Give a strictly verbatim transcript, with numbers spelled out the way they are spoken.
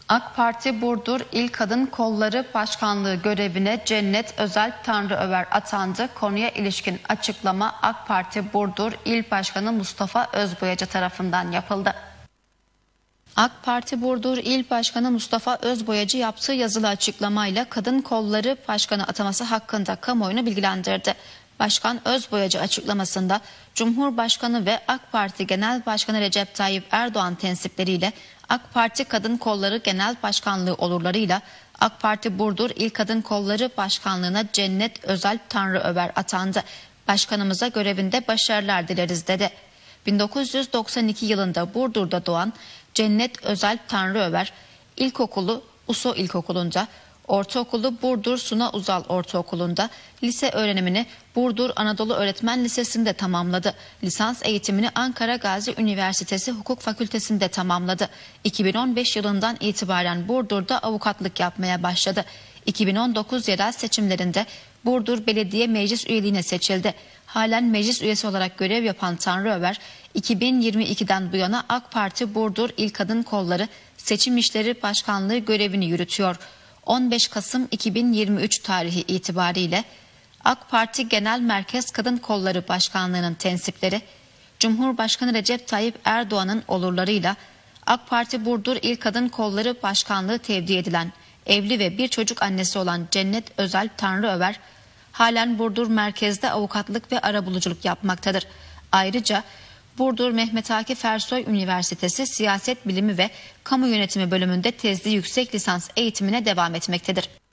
AK Parti Burdur İl Kadın Kolları Başkanlığı görevine Cennet Özalp Tanrıöver atandı. Konuya ilişkin açıklama AK Parti Burdur İl Başkanı Mustafa Özboyacı tarafından yapıldı. AK Parti Burdur İl Başkanı Mustafa Özboyacı yaptığı yazılı açıklamayla Kadın Kolları Başkanı ataması hakkında kamuoyunu bilgilendirdi. Başkan Özboyacı açıklamasında Cumhurbaşkanı ve AK Parti Genel Başkanı Recep Tayyip Erdoğan tensipleriyle AK Parti Kadın Kolları Genel Başkanlığı olurlarıyla AK Parti Burdur İl Kadın Kolları Başkanlığı'na Cennet Özalp Tanrıöver atandı. Başkanımıza görevinde başarılar dileriz dedi. bin dokuz yüz doksan iki yılında Burdur'da doğan Cennet Özalp Tanrıöver, ilkokulu Uso İlkokulu'nda, ortaokulu Burdur Suna Uzal Ortaokulu'nda, lise öğrenimini Burdur Anadolu Öğretmen Lisesi'nde tamamladı. Lisans eğitimini Ankara Gazi Üniversitesi Hukuk Fakültesi'nde tamamladı. iki bin on beş yılından itibaren Burdur'da avukatlık yapmaya başladı. iki bin on dokuz yerel seçimlerinde Burdur Belediye Meclis üyeliğine seçildi. Halen meclis üyesi olarak görev yapan Tanrıöver, iki bin yirmi ikiden bu yana AK Parti Burdur İl Kadın Kolları Seçim İşleri Başkanlığı görevini yürütüyor. on beş Kasım iki bin yirmi üç tarihi itibariyle AK Parti Genel Merkez Kadın Kolları Başkanlığı'nın tensipleri, Cumhurbaşkanı Recep Tayyip Erdoğan'ın olurlarıyla AK Parti Burdur İl Kadın Kolları Başkanlığı tevdi edilen evli ve bir çocuk annesi olan Cennet Özalp Tanrıöver, halen Burdur merkezde avukatlık ve arabuluculuk yapmaktadır. Ayrıca Burdur Mehmet Akif Ersoy Üniversitesi Siyaset Bilimi ve Kamu Yönetimi bölümünde tezli yüksek lisans eğitimine devam etmektedir.